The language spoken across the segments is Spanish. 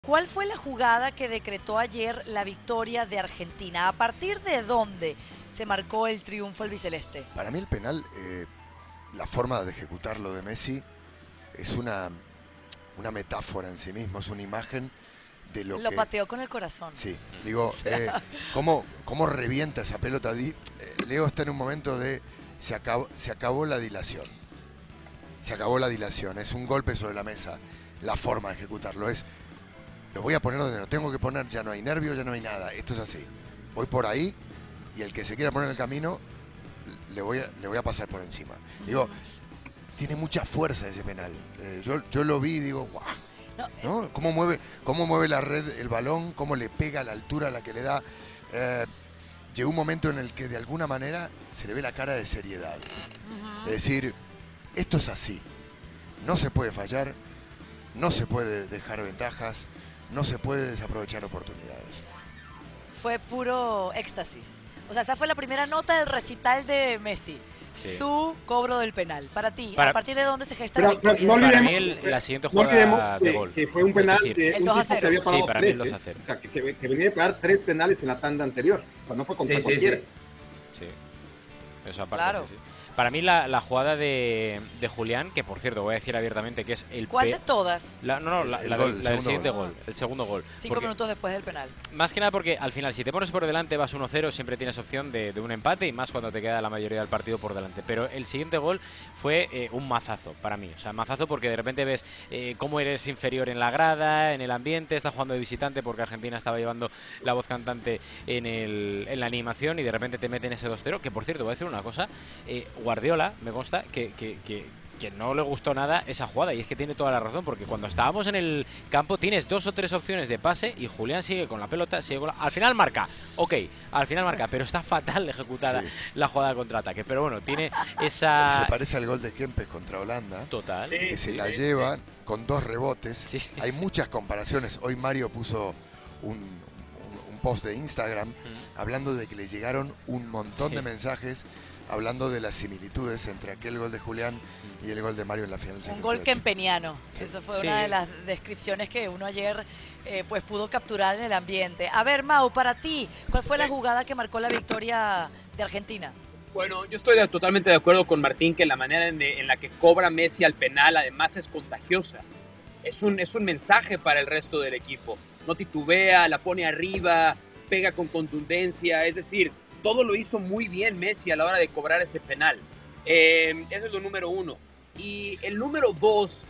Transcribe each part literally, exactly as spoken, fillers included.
¿Cuál fue la jugada que decretó ayer la victoria de Argentina? ¿A partir de dónde se marcó el triunfo albiceleste? Para mí el penal, eh, la forma de ejecutarlo de Messi es una, una metáfora en sí mismo, es una imagen de lo, Lo que... pateó con el corazón. Sí, digo, eh, ¿cómo, ¿cómo revienta esa pelota? Di- eh, Leo está en un momento de... Se acabó, se acabó la dilación. Se acabó la dilación. Es un golpe sobre la mesa. La forma de ejecutarlo es... Lo voy a poner donde lo tengo que poner. Ya no hay nervio, ya no hay nada. Esto es así. Voy por ahí y el que se quiera poner en el camino le voy a, le voy a pasar por encima. Digo, tiene mucha fuerza ese penal. Eh, yo, yo lo vi y digo, guau. No, ¿No? ¿Cómo mueve, cómo mueve la red el balón? ¿Cómo le pega a la altura a la que le da? Eh, llegó un momento en el que de alguna manera se le ve la cara de seriedad. uh-huh. Es decir, esto es así. No se puede fallar, no se puede dejar ventajas, no se puede desaprovechar oportunidades. Fue puro éxtasis. O sea, esa fue la primera nota del recital de Messi. Sí. Su cobro del penal. Para ti, Para, ¿a partir de dónde se gesta pero, la victoria? Pero no olvidemos, para mí el, la siguiente no jugada que, de gol. que fue un penal es decir, de un tipo que había parado sí, para tres, mí el dos a cero. ¿eh? O sea, que, que, que venía de parar tres penales en la tanda anterior. O sea, no fue contra sí, cualquiera. Sí, sí. sí. Eso aparte, claro. sí, sí. Para mí la, la jugada de, de Julián, que por cierto voy a decir abiertamente que es el ¿Cuál pe... de todas? La, no, no, la, el, el la, gol, del, el la del siguiente gol. gol, el segundo gol. Cinco porque, minutos después del penal. Más que nada porque al final si te pones por delante vas uno cero, siempre tienes opción de, de un empate y más cuando te queda la mayoría del partido por delante. Pero el siguiente gol fue eh, un mazazo para mí. O sea, mazazo porque de repente ves eh, cómo eres inferior en la grada, en el ambiente, estás jugando de visitante porque Argentina estaba llevando la voz cantante en, el, en la animación y de repente te meten ese dos cero. Que por cierto, voy a decir una cosa, eh, Guardiola, me consta que, que, que, que no le gustó nada esa jugada y es que tiene toda la razón porque cuando estábamos en el campo tienes dos o tres opciones de pase y Julián sigue con la pelota, sigue con la... al final marca, ok, al final marca, pero está fatal ejecutada sí. la jugada de contraataque, pero bueno, tiene esa... Se parece al gol de Kempes contra Holanda, total, que sí, se sí, la sí, llevan sí. con dos rebotes, sí, hay sí. muchas comparaciones, hoy Mario puso un, un, un post de Instagram mm. hablando de que le llegaron un montón sí. de mensajes hablando de las similitudes entre aquel gol de Julián y el gol de Mario en la final. Un gol kempeniano. Sí. Esa fue sí. una de las descripciones que uno ayer eh, pues pudo capturar en el ambiente. A ver, Mau, para ti, ¿cuál fue la jugada que marcó la victoria de Argentina? Bueno, yo estoy totalmente de acuerdo con Martín que la manera en, de, en la que cobra Messi al penal además es contagiosa. Es un, es un mensaje para el resto del equipo. No titubea, la pone arriba, pega con contundencia, es decir... Todo lo hizo muy bien Messi a la hora de cobrar ese penal. Eh, eso es lo número uno. Y el número dos,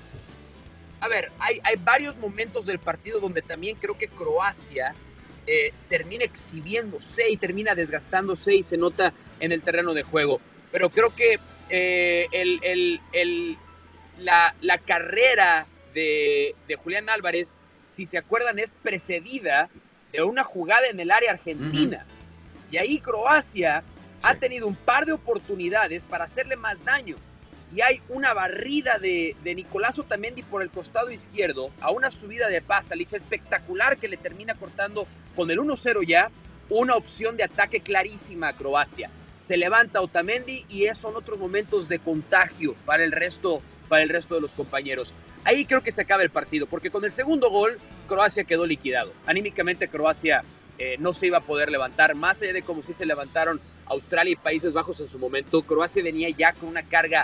a ver, hay, hay varios momentos del partido donde también creo que Croacia eh, termina exhibiéndose y termina desgastándose y se nota en el terreno de juego. Pero creo que eh, el, el, el, la, la carrera de, de Julián Álvarez, si se acuerdan, es precedida de una jugada en el área argentina. Uh-huh. Y ahí Croacia sí. ha tenido un par de oportunidades para hacerle más daño. Y hay una barrida de, de Nicolás Otamendi por el costado izquierdo a una subida de Pasalic espectacular que le termina cortando con el uno cero ya una opción de ataque clarísima a Croacia. Se levanta Otamendi y son otros momentos de contagio para el resto, para el resto de los compañeros. Ahí creo que se acaba el partido, porque con el segundo gol Croacia quedó liquidado. Anímicamente Croacia... Eh, no se iba a poder levantar, más allá de como si se levantaron Australia y Países Bajos en su momento. Croacia venía ya con una carga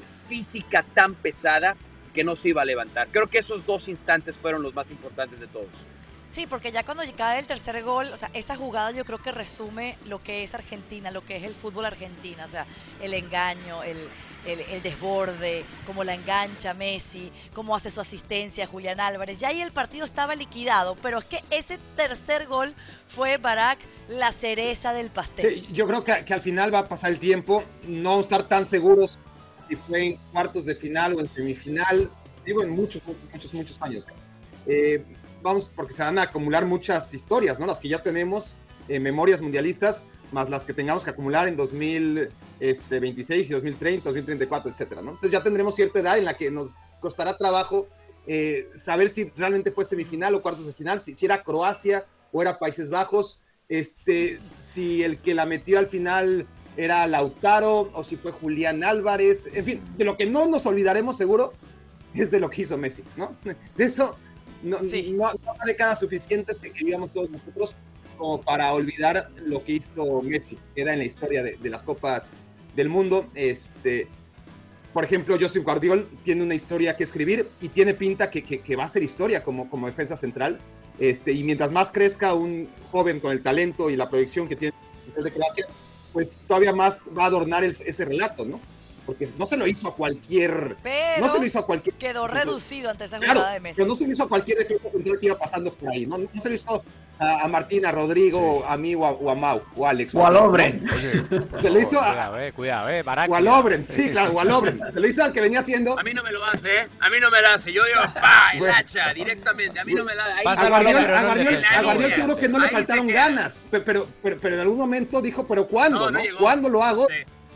física tan pesada que no se iba a levantar. Creo que esos dos instantes fueron los más importantes de todos. Sí, porque ya cuando cae el tercer gol, o sea, esa jugada yo creo que resume lo que es Argentina, lo que es el fútbol argentino, o sea, el engaño, el, el, el desborde, cómo la engancha Messi, cómo hace su asistencia Julián Álvarez. Ya ahí el partido estaba liquidado, pero es que ese tercer gol fue, Barak, la cereza del pastel. Sí, yo creo que, que al final va a pasar el tiempo, no estar tan seguros si fue en cuartos de final o en semifinal, digo en muchos, muchos, muchos años. Eh, vamos, porque se van a acumular muchas historias, ¿no? Las que ya tenemos, eh, memorias mundialistas, más las que tengamos que acumular en dos mil veintiséis y dos mil treinta, dos mil treinta y cuatro, etcétera, ¿no? Entonces ya tendremos cierta edad en la que nos costará trabajo eh, saber si realmente fue semifinal o cuartos de final, si, si era Croacia o era Países Bajos, este, si el que la metió al final era Lautaro o si fue Julián Álvarez, en fin, de lo que no nos olvidaremos seguro es de lo que hizo Messi, ¿no? De eso no, Sí. no, no hay décadas suficientes que vivíamos todos nosotros como para olvidar lo que hizo Messi, queda en la historia de, de las Copas del Mundo. Este, por ejemplo, Josep Guardiola tiene una historia que escribir y tiene pinta que, que, que va a ser historia como, como defensa central. Este, y mientras más crezca un joven con el talento y la proyección que tiene de Croacia, pues todavía más va a adornar el, ese relato, ¿no? Porque no se lo hizo a cualquier... Pero no se lo hizo a cualquier... quedó reducido ante esa Claro, jugada de Messi. pero no se lo hizo a cualquier defensa central que iba pasando por ahí, ¿no? No, no se lo hizo a, a Martín, a Rodrigo, Sí, sí. a mí o a, o a Mau, o a Alex. O a Lovren. Oye, por Se lo hizo a, Cuidado, eh, cuidado, eh, Barak. o a Lovren, sí, claro, o a Lovren. Se lo hizo al que venía haciendo... A mí no me lo hace, ¿eh? A mí no me lo hace. Yo digo, pa, el Bueno. hacha, directamente. A mí no me la hace. Ahí Pasa A balón, Guardiola, pero a no en Guardiola- defensa. a Guardiola seguro que no le Ahí se faltaron queda. ganas, pe- pero, pero, pero en algún momento dijo, ¿pero cuándo? No, no ¿no? llegó. ¿Cuándo lo hago? Sí.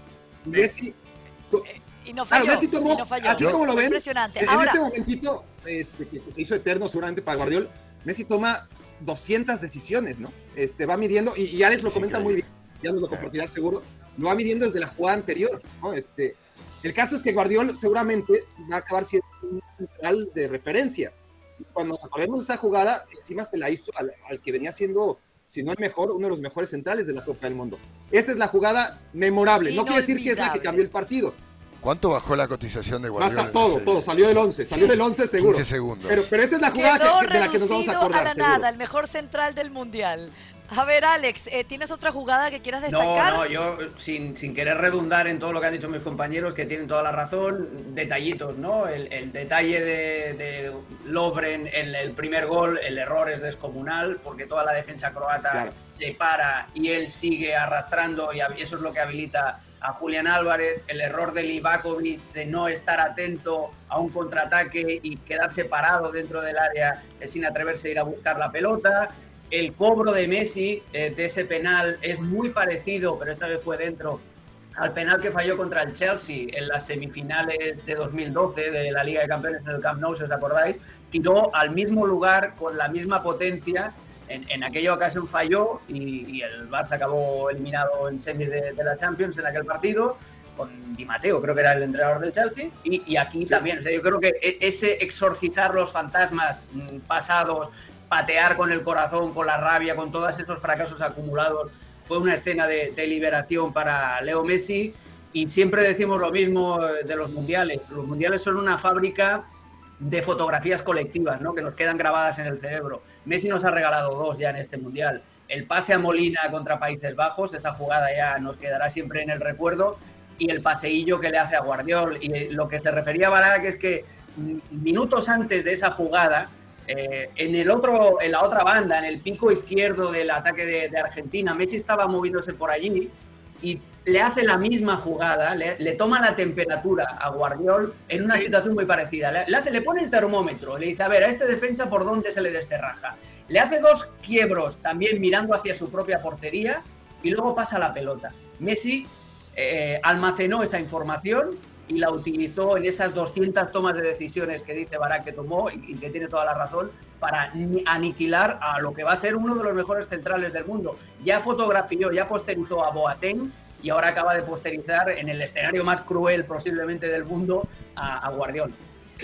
Y Sí. Messi, tú- Y no claro, falló. Messi tomó, y no falló. así como lo Fue ven, impresionante. en, en Ahora, este momentito este, que se hizo eterno seguramente para Guardiola, Messi toma doscientas decisiones, ¿no? Este, va midiendo, y, y Alex lo Es comenta muy bien, increíble. ya nos lo compartirá seguro, lo va midiendo desde la jugada anterior, ¿no? Este, el caso es que Guardiola seguramente va a acabar siendo un central de referencia. Cuando nos acordemos de esa jugada, encima se la hizo al, al que venía siendo, si no el mejor, uno de los mejores centrales de la Copa del Mundo. Esa es la jugada memorable, no quiere decir que es la que Inolvidable. cambió el partido. ¿Cuánto bajó la cotización de Guardiola? Basta en todo, ese- todo, salió del once, salió del once seguro. quince segundos. Pero, pero esa es la jugada quedó que- de la que nos vamos a reducido acordar, a la seguro. nada, el mejor central del mundial. A ver, Alex, eh, ¿tienes otra jugada que quieras No, destacar? no, yo sin, sin querer redundar en todo lo que han dicho mis compañeros, que tienen toda la razón, detallitos, ¿no? El, el detalle de, de Lovren en el primer gol, el error es descomunal, porque toda la defensa croata Claro. se para y él sigue arrastrando, y hab- eso es lo que habilita a Julián Álvarez. El error de Livakovic de no estar atento a un contraataque y quedarse parado dentro del área eh, sin atreverse a ir a buscar la pelota. El cobro de Messi eh, de ese penal es muy parecido, pero esta vez fue dentro, al penal que falló contra el Chelsea en las semifinales de dos mil doce de la Liga de Campeones en el Camp Nou, si os acordáis. Tiró al mismo lugar con la misma potencia. En, en aquella ocasión falló y, y el Barça acabó eliminado en semis de, de la Champions en aquel partido, con Di Matteo, creo que era el entrenador del Chelsea, y, y aquí también. O sea, yo creo que e- ese exorcizar los fantasmas mm, pasados, patear con el corazón, con la rabia, con todos esos fracasos acumulados, fue una escena de, de liberación para Leo Messi. Y siempre decimos lo mismo de los mundiales. Los mundiales son una fábrica de fotografías colectivas, ¿no? Que nos quedan grabadas en el cerebro. Messi nos ha regalado dos ya en este mundial. El pase a Molina contra Países Bajos, esa jugada ya nos quedará siempre en el recuerdo, y el paseillo que le hace a Guardiola. Y lo que se refería a Barak es que mm, minutos antes de esa jugada, eh, en el otro, en la otra banda, en el pico izquierdo del ataque de, de Argentina, Messi estaba moviéndose por allí y le hace la misma jugada, le, le toma la temperatura a Guardiola en una situación muy parecida. Le, le, hace, le pone el termómetro, le dice, a ver, a este defensa por dónde se le desterraja. Le hace dos quiebros también mirando hacia su propia portería y luego pasa la pelota. Messi eh, almacenó esa información y la utilizó en esas doscientas tomas de decisiones que dice Barak que tomó, y, y que tiene toda la razón, para aniquilar a lo que va a ser uno de los mejores centrales del mundo. Ya fotografió, ya posterizó a Boateng, y ahora acaba de posterizar en el escenario más cruel posiblemente del mundo a, a Guardiola.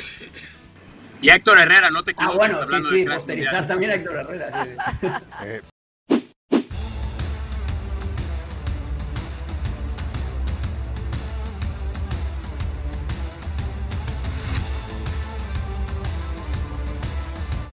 Y Héctor Herrera, no te equivoques. Ah, bueno, sí, hablando sí, de clase posterizar mundial. también a Héctor Herrera. Sí. Eh,